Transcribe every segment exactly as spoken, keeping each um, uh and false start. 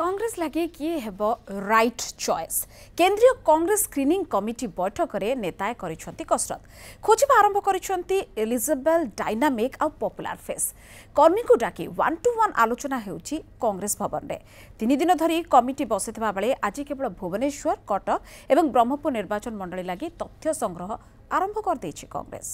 कांग्रेस लगे किए हेब राइट चॉइस केंद्रीय कांग्रेस स्क्रीनिंग कमिटी बैठक में नेताए करिसेंती कसरत खोजिबा आरंभ करिसेंती एलिजिबल डायनामिक आ पॉपुलर फेस कर्मी को डाकी वन टू वन आलोचना हेउची कांग्रेस भवन में तीन दिन धरी कमिटी बसिथिबा बेले आज केवल भुवनेश्वर कटक एवं ब्रह्मपुर निर्वाचन मंडली लगी तथ्य संग्रह आरंभ कर देछि कांग्रेस।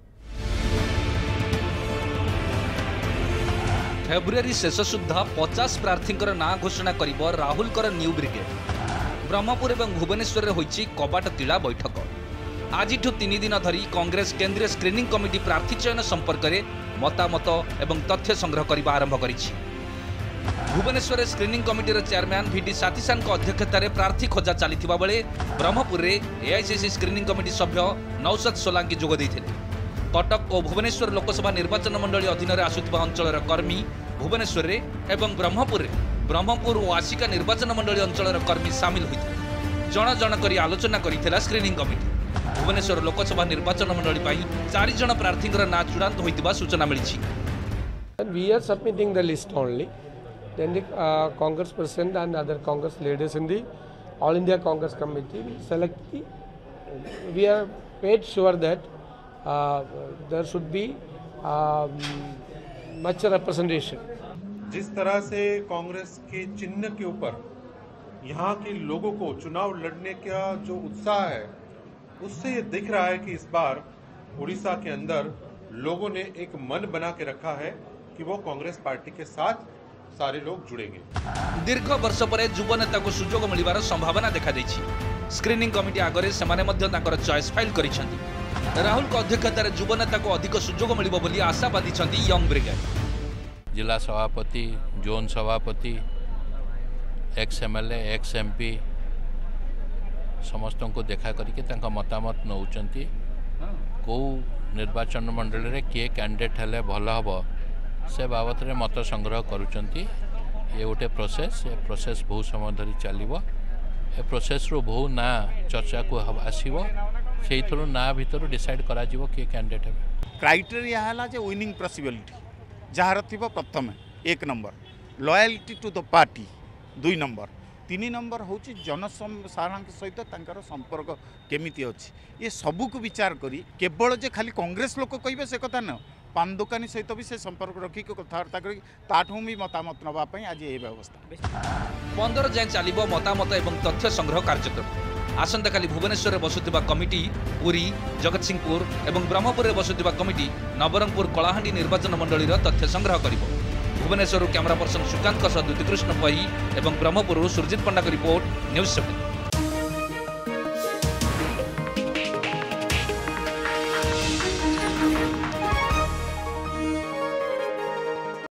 फेब्रुआरी शेष सुधा पचास प्रार्थी ना घोषणा करिब राहुल कर न्यू ब्रिगेड ब्रह्मपुर और भुवनेश्वर होईची कबाट तिला बैठक आज तीन दिन धरी कांग्रेस केंद्रीय स्क्रीनिंग कमिटी प्रार्थी चयन संपर्क में मतामत और तथ्य संग्रह करने आरंभ करिछि। Bhubaneswar screening committee chairman V D Satheesan अध्यक्षतार प्रार्थी खोजा चली बेले ब्रह्मपुर में एआईसीसी स्क्रीनिंग कमिटी सभ्य नौसद सोलांकी जोग देइथिले। कटक और भुवनेश्वर लोकसभा निर्वाचन मंडली अधीन में आसुवा अंचल कर्मी भुवनेश्वर एवं ब्रह्मपुर ब्रह्मपुर और आसिका निर्वाचन मंडली अंचल कर्मी सामिल होते जन जन कर आलोचना करथिला स्क्रीनिंग कमिटी। भुवनेश्वर लोकसभा निर्वाचन मंडली पाई चार जन प्रार्थी ना चूड़ांत होइतिबा सूचना मिली। We are submitting the list only. Then the uh, Congress President and other Congress leaders in the All India Congress Committee will select the. We are made sure that uh, there should be um, much representation. जिस तरह से कांग्रेस के चिन्ह के ऊपर यहाँ के लोगों को चुनाव लड़ने का जो उत्साह है उससे ये दिख रहा है कि इस बार उड़ीसा के अंदर लोगों ने एक मन बना के रखा है कि वो कांग्रेस पार्टी के साथ सारे लोग जुड़ेंगे। दीर्घ वर्ष पर युवा नेता को सुजोग मिलवार संभावना देखा देछि। स्क्रीनिंग कमिटी आगे सेमाने मध्य ताकर चॉइस फाइल करिसेंती। राहुल को अध्यक्षतार युवा नेता को अधिक सुजोग मिलिबो बोली आशा बांधिसेंती यंग ब्रिगेड। जिला सभापति जोन सभापति एक्स एमएलए एक्स एमपी समस्त को देखा करके मतामत नौचंती कौ निर्वाचन मंडल रे किए कैंडिडेट हेले भल हम से बाबत रे मत संग्रह करुचंती। ये गोटे प्रोसेस ये प्रोसेस बहुत समय धरी चलिबो। ए प्रोसेस रो बहु ना चर्चा को आसीबो सेही थरो ना भीतर डिसाइड करा जिवो किए कैंडिडेट हे। क्राइटेरिया हला जे विनिंग पॉसिबिलिटी जार थिबो प्रथम एक number loyalty to the party दुई नंबर तीन नंबर हूँ जनसाधारण सहित तांकर संपर्क केमिति अछि ये सबू को विचार करी केवल जे खाली कांग्रेस लोक कहिबे से कथा न पान दुकानी सहित भी से संपर्क रखी कथबार्ता करी ताठू भी मतामत नवाई आज ये व्यवस्था पंदर जाए चलो मतामत और तथ्य संग्रह कार्यक्रम। आसंता काली भुवनेश्वर बसुवा कमिटी पुरी जगतसिंहपुर और ब्रह्मपुर बसुवा कमिटी नवरंगपुर कलाहांडी निर्वाचन मंडली तथ्य संग्रह कर। भुवनेश्वर कैमरा पर्सन सुकांत द्युतिकृष्ण पही और ब्रह्मपुर सुरजित पंडा की रिपोर्ट न्यूज सेवन।